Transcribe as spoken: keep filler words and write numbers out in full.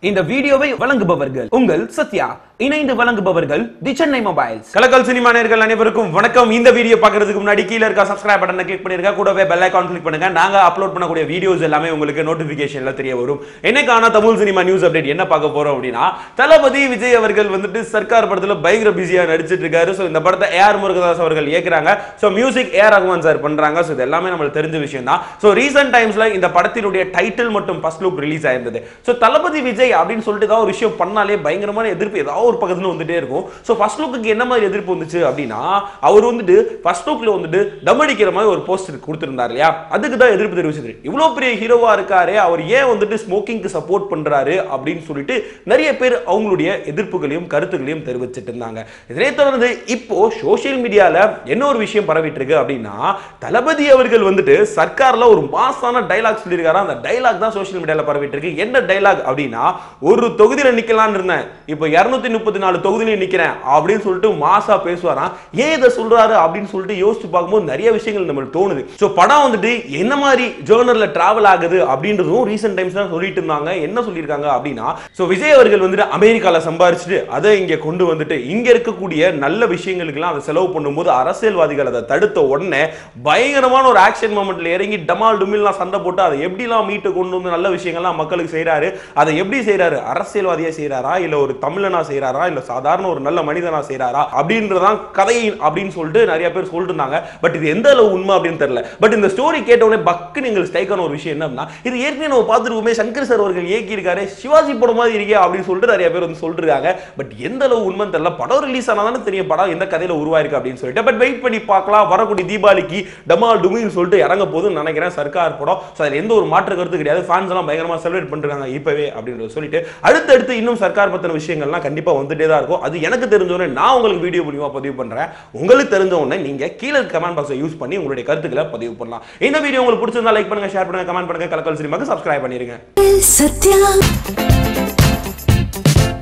இந்த வீடியோவை வழங்குபவர்கள் உங்கள் சத்யா, இணைந்து வழங்குபவர்கள் the Chennai mobiles. Kalakkal cinema நேயர்கள் அனைவருக்கும் வணக்கம். இந்த வீடியோ பார்க்கிறதுக்கு முன்னாடி கீழ இருக்க சப்ஸ்கிரைப் பட்டனை கிளிக் பண்ணிருங்க, கூடவே பெல் ஐகான் கிளிக் பண்ணுங்க. நாங்க அப்லோட் பண்ணக்கூடிய வீடியோஸ் எல்லாமே உங்களுக்கு நோட்டிபிகேஷன்ல தெரிய வரும். என்னைக்கான தமிழ் சினிமா நியூஸ் அப்டேட் என்ன பார்க்க போறோம் அப்படின்னா, தளபதி விஜய் அவர்கள் வந்துட்டு சர்க்கார் படத்துல பயங்கர பிஸியா நடிச்சிட்டு இருக்காரு. சோ இந்த படத்தை ஏ ஆர் முருகதாஸ் அவர்கள் இயக்குறாங்க. So music A R Rahman sir பண்றாங்க. சோ இது எல்லாமே நமக்கு தெரிஞ்ச விஷயம் தான். சோ ரீசன்ட் டைம்ஸ்ல இந்த படத்தினுடைய டைட்டில் மற்றும் ஃபர்ஸ்ட் லுக் ரிலீஸ் ஆயிருந்தது. சோ தளபதி விஜய் அப்படின்னு சொல்லிட்டு ஏதாவது ஒரு விஷயம் பண்ணாலே பயங்கரமான எதிர்ப்பு ஏதாவது ஒரு பக்கத்துல வந்துட்டே இருக்கும். சோ ஃபர்ஸ்ட் லுக்கு என்ன மாதிரி எதிர்ப்பு வந்துச்சு அப்படின்னா, அவர் வந்துட்டு ஃபர்ஸ்ட் லுக்ல வந்துட்டு டம் அடிக்கிற மாதிரி ஒரு போஸ்டர் கொடுத்திருந்தார் இல்லையா, அதுக்கு தான் எதிர்ப்பு தெரிவிச்சது. இவ்வளவு பெரிய ஹீரோவா இருக்காரு, அவர் ஏன் வந்துட்டு ஸ்மோக்கிங்க்கு சப்போர்ட் பண்றாரு அப்படின்னு சொல்லிட்டு நிறைய பேர் அவங்களுடைய எதிர்ப்புகளையும் கருத்துக்களையும் தெரிவிச்சிட்டு இருந்தாங்க. இதனை தொடர்ந்து இப்போ சோசியல் மீடியால என்ன ஒரு விஷயம் பரவிட்டு இருக்கு அப்படின்னா, தளபதி அவர்கள் வந்துட்டு சர்க்கார்ல ஒரு மாசான டைலாக் சொல்லியிருக்காரு. அந்த டைலாக் தான் சோசியல் மீடியால பரவிட்டு இருக்கு. என்ன டைலாக் அப்படின்னா, ஒரு தொகுதியில நிக்கலாம்னு இருந்தேன், இப்போ இருநூத்தி முப்பத்தி நாலு தொகுதியில நிக்கிறேன் அப்படின்னு சொல்லிட்டு மாசா பேசுவாராம். ஏன் இதை சொல்றாரு அப்படின்னு சொல்லிட்டு யோசிச்சு பார்க்கும்போது நிறைய விஷயங்கள் நமக்கு தோணுது. சோ படம் வந்துட்டு என்ன மாதிரி ஜர்னல்ல டிராவல் ஆகுது அப்படின்றதும் ரீசன்ட் டைம்ஸ் தான் சொல்லிட்டு இருந்தாங்க. என்ன சொல்லியிருக்காங்க அப்படின்னா, சோ விஜய் அவர்கள் வந்துட்டு அமெரிக்கால சம்பாரிச்சுட்டு அதை இங்க கொண்டு வந்துட்டு இங்க இருக்கக்கூடிய நல்ல விஷயங்களுக்கெல்லாம் அதை செலவு பண்ணும்போது அரசியல்வாதிகள் அதை தடுத்த உடனே பயங்கரமான ஒரு ஆக்ஷன் மொமெண்ட்ல இறங்கி டமால் டுமில்லாம் சண்டை போட்டு அதை எப்படிலாம் மீட்டு கொண்டு வந்து நல்ல விஷயங்கள்லாம் மக்களுக்கு செய்யறாரு. அதை எப்படி செய்யறாரு, அரசியல்வாதியா செய்யறாரா இல்ல ஒரு தமிழனா செய்யறாரா இல்ல சாதாரண ஒரு நல்ல மனிதனா செய்யறாரா அப்படின்றதான் கதை அப்படின்னு சொல்லிட்டு நிறைய பேர் சொல்லிட்டு இருந்தாங்க. பட் இது எந்த அளவு உண்மை அப்படின்னு தெரியல. பட் இந்த ஸ்டோரி கேட்ட உடனே பக்கு நீங்கள் ஸ்ட்ரைக்கான ஒரு விஷயம் என்னன்னா, இது ஏற்கனவே நம்ம பார்த்துருக்கோமே, சங்கர் சார் அவர்கள் இயக்கி இருக்காரு, சிவாஜி படம் மாதிரி இருக்கே அப்படின்னு சொல்லிட்டு நிறைய பேர் வந்து சொல்லிட்டு இருக்காங்க. பட் எந்த அளவு உண்மைன்னு தெரியல. படம் ரிலீஸ் ஆனாதானே தெரியும் படம் எந்த கதையில உருவாயிருக்கு அப்படின்னு சொல்லிட்டு. பட் வெயிட் பண்ணி பார்க்கலாம். வரக்கூடிய தீபாவளிக்கு டமால் டுமின்னு சொல்லிட்டு இறங்க போதுன்னு நினைக்கிறேன் சர்க்கார் படம். அதுல எந்த ஒரு மாற்று கருத்து கிடையாது. ஃபேன்ஸ் எல்லாம் பயங்கரமா செலிப்ரேட் பண்றாங்க இப்பவே அப்படின்றத சொல்லிட்டு, அடுத்தடுத்து இன்னும் சர்க்கார் பத்தின விஷயங்கள்லாம் கண்டிப்பா வந்துட்டே தான் இருக்கும். அது எனக்கு தெரிஞ்சவனே நான் உங்களுக்கு வீடியோ மூலமா பதிவு பண்றேன். உங்களுக்கு தெரிஞ்சவனே நீங்க கீழே கமெண்ட் பாக்ஸை யூஸ் பண்ணி உங்களுடைய கருத்துக்களை பதிவு பண்ணலாம். இந்த வீடியோ உங்களுக்கு பிடிச்சிருந்தா லைக் பண்ணுங்க, ஷேர் பண்ணுங்க, கமெண்ட் பண்ணுங்க. கலக்கல் சினிமாக்கு சப்ஸ்கிரைப் பண்ணிருங்க. சத்யா.